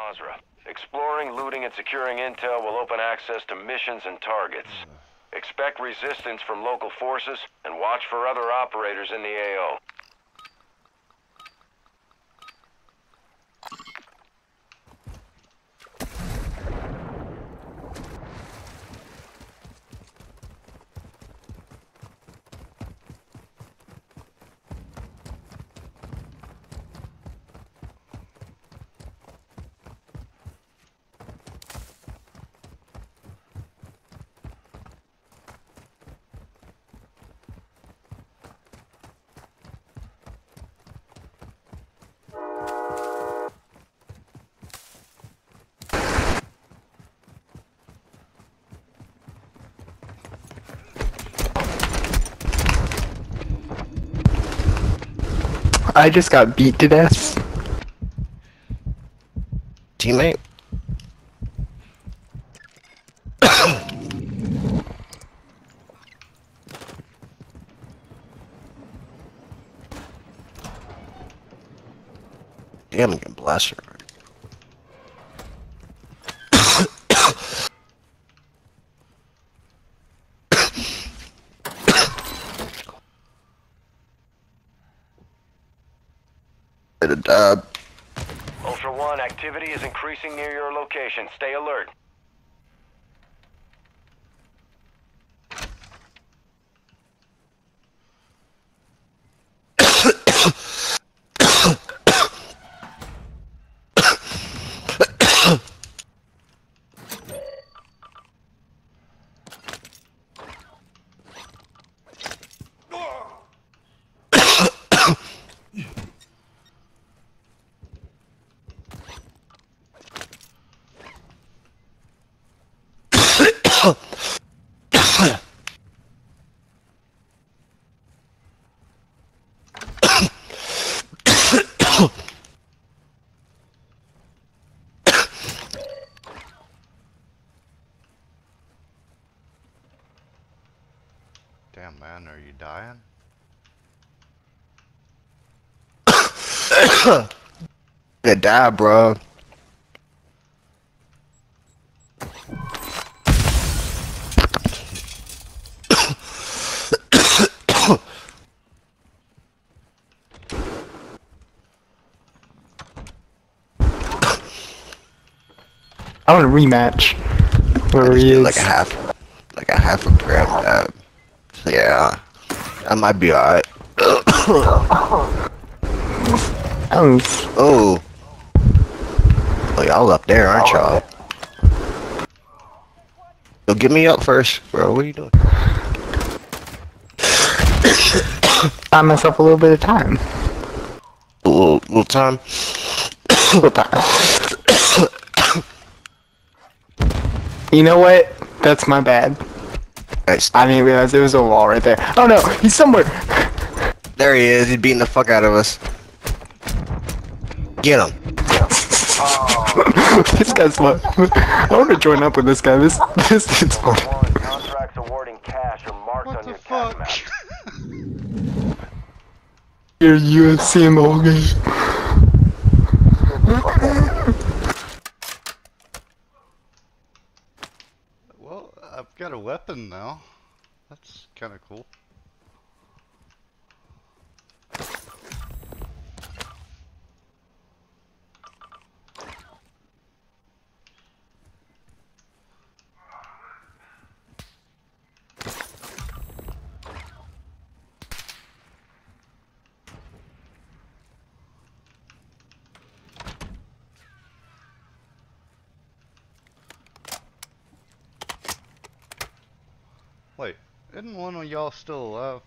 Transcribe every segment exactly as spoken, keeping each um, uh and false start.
Basra. Exploring, looting, and securing intel will open access to missions and targets. Expect resistance from local forces, and watch for other operators in the A O. I just got beat to death. Teammate? Damn, I'm getting blasted. Bit of dub. Ultra One, activity is increasing near your location. Stay alert. Damn, man, are you dying? Gonna die, bro. I want a rematch. Where he is. Like a half, like a half a gram dab. So yeah, I might be alright. Oh. Oh. Oh, y'all up there, aren't y'all? Yo, get me up first, bro. What are you doing? Buy myself a little bit of time. A little, little time. A little time. You know what? That's my bad. Nice. I didn't realize there was a wall right there. Oh no, he's somewhere. There he is. He's beating the fuck out of us. Get him. This guy's fun. I want to join up with this guy. This this dude's fun. Contracts awarding cash are marked What on the your task fuck? map. You're U F C in the whole game. Well, I've got a weapon now. That's kind of cool. Wait, isn't one of y'all still alive?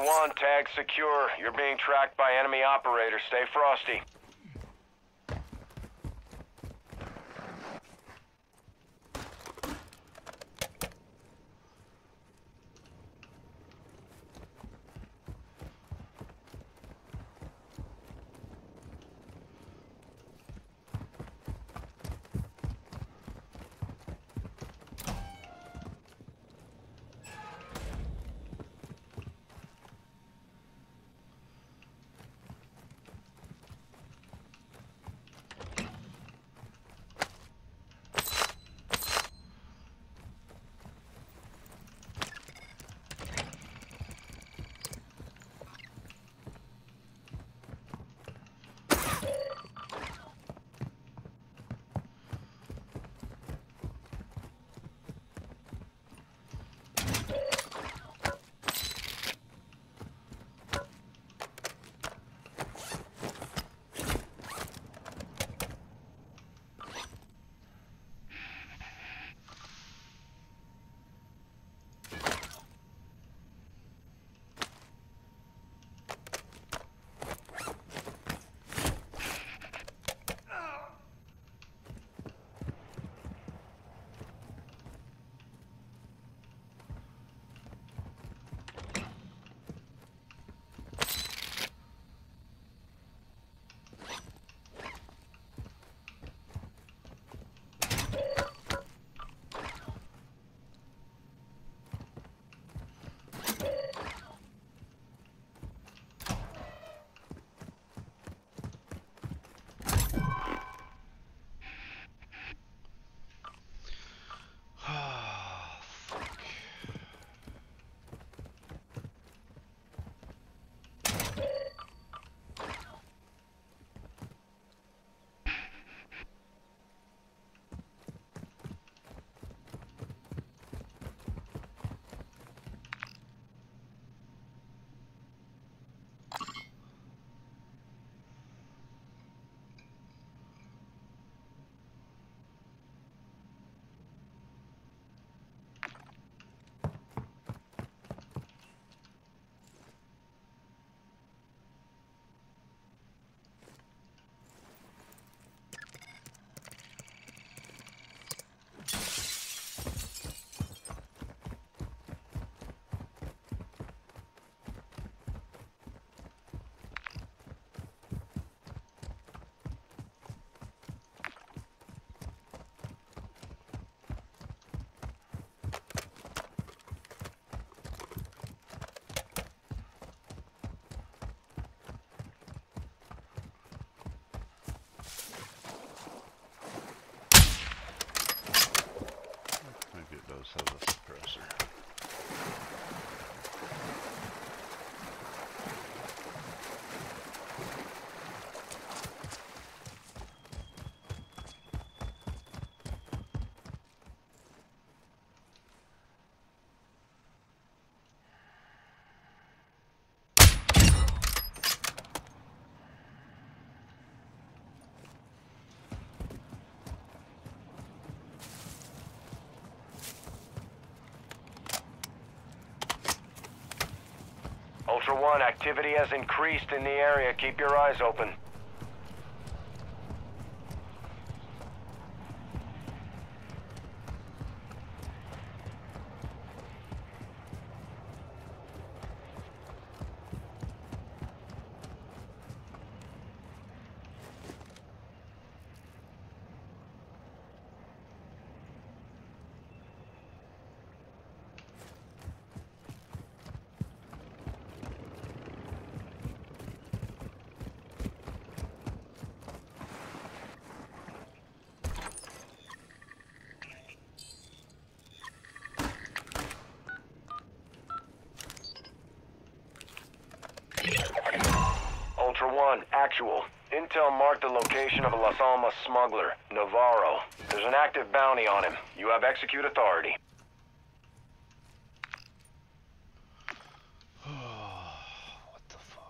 One, tag secure. You're being tracked by enemy operators. Stay frosty. Maybe it does have a suppressor. Ultra One, activity has increased in the area. Keep your eyes open. Ultra One, actual. Intel marked the location of a Las Almas smuggler, Navarro. There's an active bounty on him. You have execute authority. What the fuck?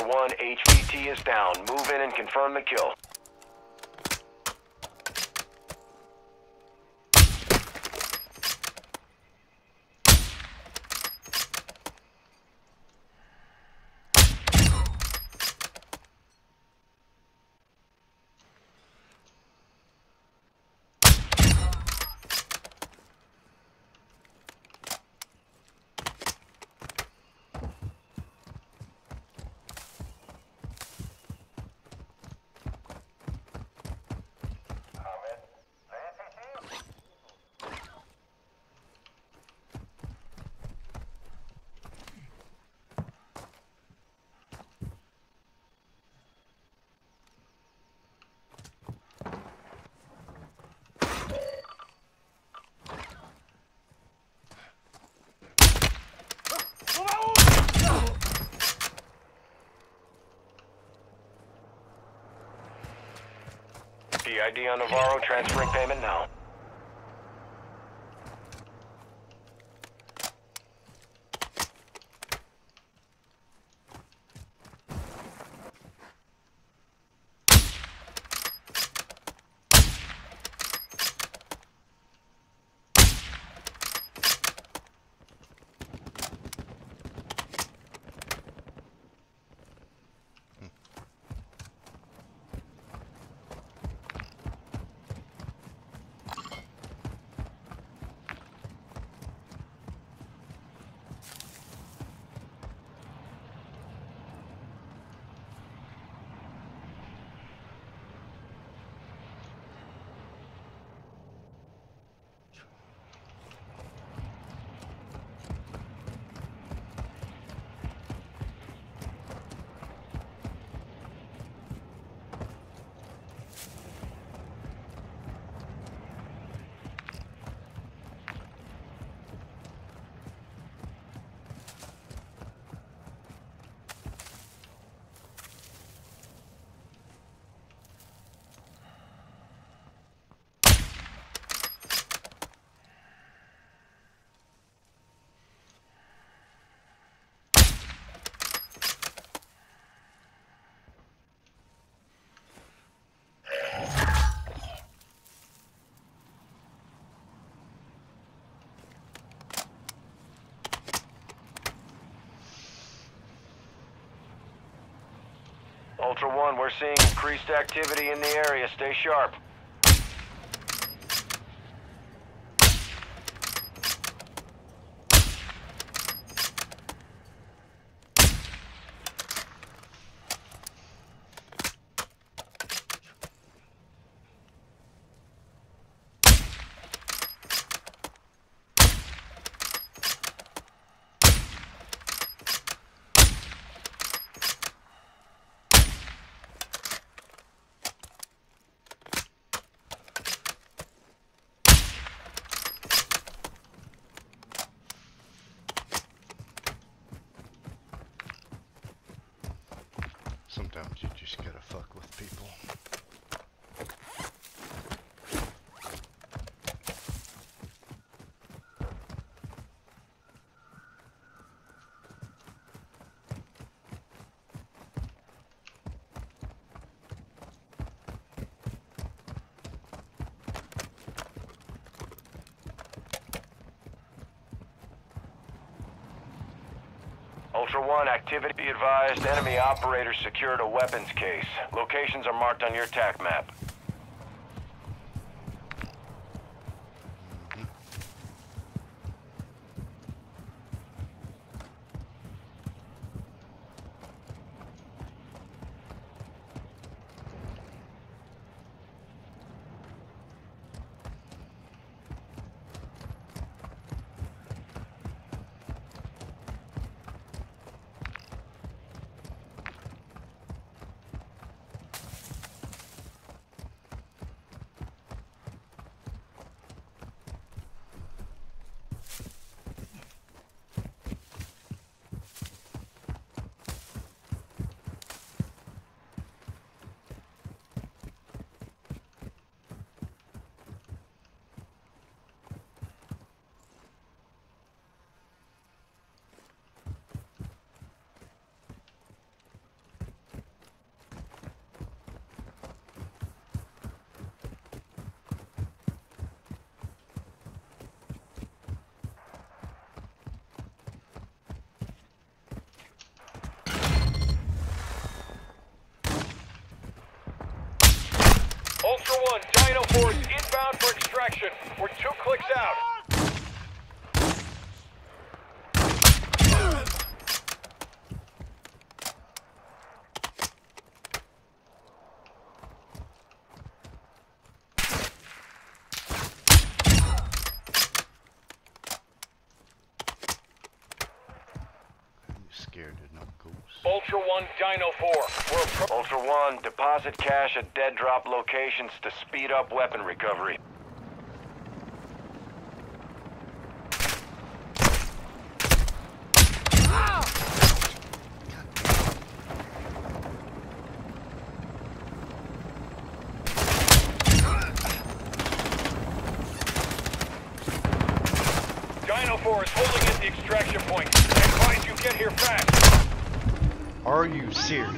one, H V T is down. Move in and confirm the kill. The I D on Navarro, transferring payment now. Ultra One, we're seeing increased activity in the area. Stay sharp. Sometimes you just gotta fuck with people. Ultra One, activity be advised. Enemy operators secured a weapons case. Locations are marked on your TAC map. Ultra One, Dino Force inbound for extraction. We're two clicks out. Scared of no ghosts. Ultra One, Dino Four. We're appro- Ultra One, deposit cash at dead drop locations to speed up weapon recovery. Dino Four is holding at the extraction point. Advise you get here fast. Are you serious?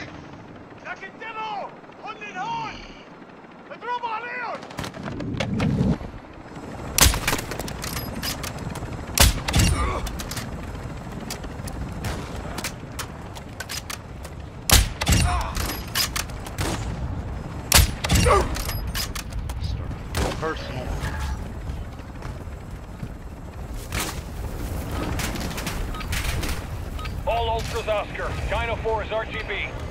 Starting personal. All Ultras Oscar. Dino Four is R G B.